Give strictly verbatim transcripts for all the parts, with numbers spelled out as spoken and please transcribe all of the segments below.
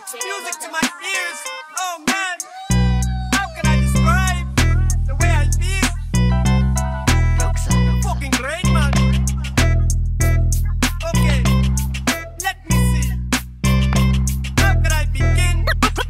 Music to my ears. Oh man, how can I describe the way I feel? ROQSA. Fucking great, man. Okay, let me see. How can I begin?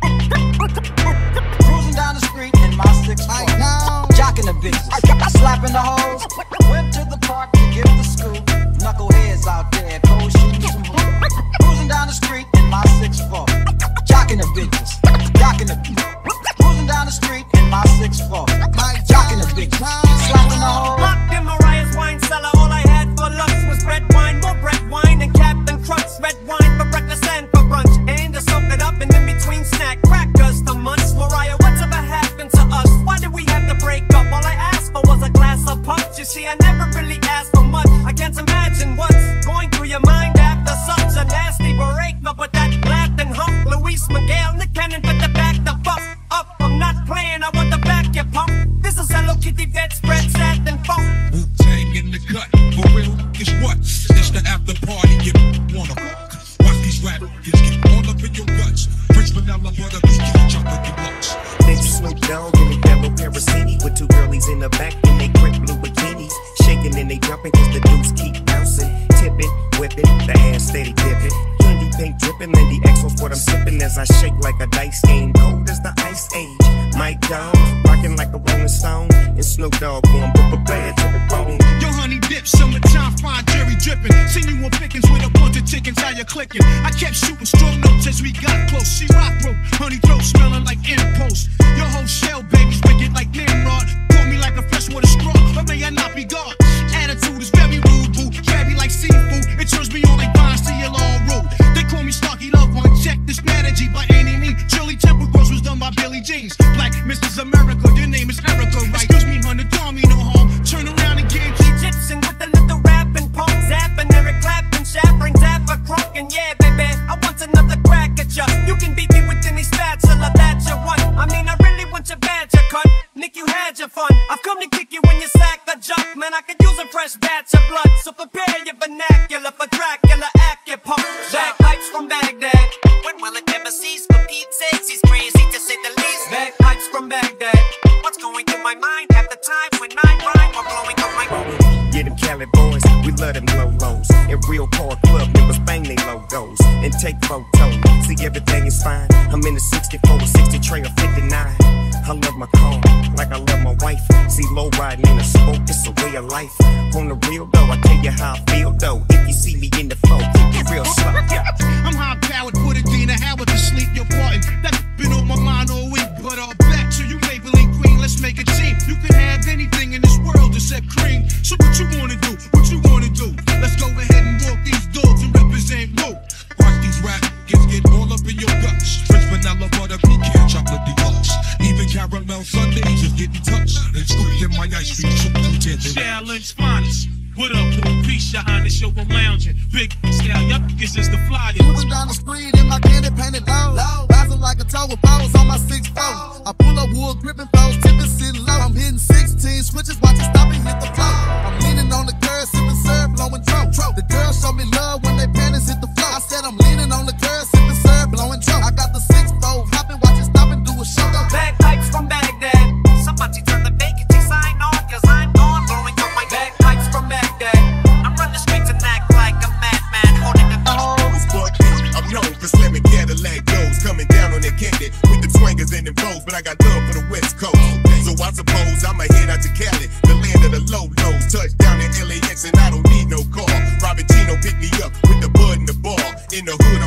Cruising down the street in my six four, jocking the bitches, slapping the hoes. Went to the park to get to school. Knuckleheads out there, cold shoes and boots. Cruising down the street in my six four, jocking the bitches, jocking the bitches. Cruising down the street in my six four, jocking the bitches, slapping the hoes. Locked in Mariah's wine cellar, all I had for lunch was red wine, more bread wine, and Captain Crunch. Red wine for breakfast and for brunch, and to soak it up, and in between snack crackers to munch. Mariah, whatever happened to us? Why did we have to break up? All I asked for was a glass of punch. You see, I never really asked for much. I can't imagine what's going through your mind after such a nasty breakup. But that Latin hump, Luis Miguel, Nick Cannon, but the back the fuck up. I'm not playing, I want the back you pump. This is Hello Kitty bedspread, satin funk. Wu-Tang in the cut, for real, guess what? It's the after party, you wanna fuck. Watch these rap kids get all up in your guts. French vanilla butter, pecan chocolate deluxe. Next Snoop Dogg in a yellow Paracini with two girlies in the back in they print blue bikinis. Shaking and they jumping cause the dudes keep bouncing. Tipping, whipping, the ass steady dipping. Candy paint dripping, Lindy X off what I'm sipping as I shake like a dice game. Cold as the ice age. Mike Dog, rocking like a Rolling Stone. And Snoop Dogg going book bad to the bone. Yo, honey dip, summertime, fine jerry dripping. Seen you on pickings with a bunch of chickens, how you clicking? I kept shooting strong notes as we got close. She rock rope, honey throat smelling like impulse. Your whole shell, baby's wicked like Nimrod. Call me like a freshwater straw, but may I not be God. Attitude is very rude, boo. Crabby like seafood, it turns me on like vines to your long road. They call me Starkey Love One, check this strategy by any means. Shirley Temple Gross was done by Billy Jeans. Black Missus America, your name is Erica, right? Excuse me, honey, don't me no harm. Turn around and get Egyptian with the little rapping punk, zapping, Eric clapping, shattering, zapper, crunk, and yeah, baby, I want another crack at ya. You can beat me with any spatula that you want. I mean, I really want your badge, you cunt. Nick, you had your fun. I've come to kick you when you sack the junk, man. I could use a fresh batch of blood, so prepare your vernacular for Dracula, acupuncture. Bagpipes from Baghdad. When will it ever cease? For Pete's sakes, he's crazy to say the least. Bagpipes from Baghdad. What's going through my mind? Half the time when I rhyme, I'm blowing up my mind. Yeah, them Cali boys, we love them low lows. And real car club members bang they logos and take photos. See, everything is fine. I'm in the sixty-four, sixty tray or fifty-nine. I love my car like I love my wife. See, low riding in a sport, it's a way of life. On the real though, I tell you how I feel though. If you see me in the phone, keep it real slow. Yeah. I'm high powered, put a Dina Howard to sleep. Your party that's been on my mind all week. But all back to you, Maybelline Queen. Let's make a team. You can have anything in this world except cream. So what you wanna do? What you wanna do? Let's go ahead and walk these dogs and represent Woo. Watch these rap kids get all up in your guts. French vanilla butter, pecan chocolate deluxe. Even caramel sundaes is getting touched. And scooped in my ice cream, so you get it. Challenge finest. What up, little piece, your highness, yo, I'm lounging. Big scale, yup, this is the flyest. Moving down the street in my candy painted low. Rising like a tower balls on my six four. I pull up wood, gripping balls, tipping sitting low. I'm hitting sixteen switches, watch it stop and hit the floor. I'm leaning on the curb, sipping syrup, blowing dro. The girls show me love when they panties hit the floor. I said I'm leaning on the curb, sipping syrup, blowing dro. I got the six four, hopping, watch it stop and do a show. Bagpipes from Baghdad. Somebody turn the vacancy sign on, cause I'm gone blowing up my bagpipes from Baghdad. I'm running straight to act like a madman, holding the Who's bought me? I'm known for slamming Cadillac doors, coming down on their candy with the swingers and them foes, but I got love for the West Coast. So I suppose I'ma head out to Cali, the land of the low lows. Touchdown in L A X and I don't need no car. Robin Gino picked me up with the bud and the ball. In the hood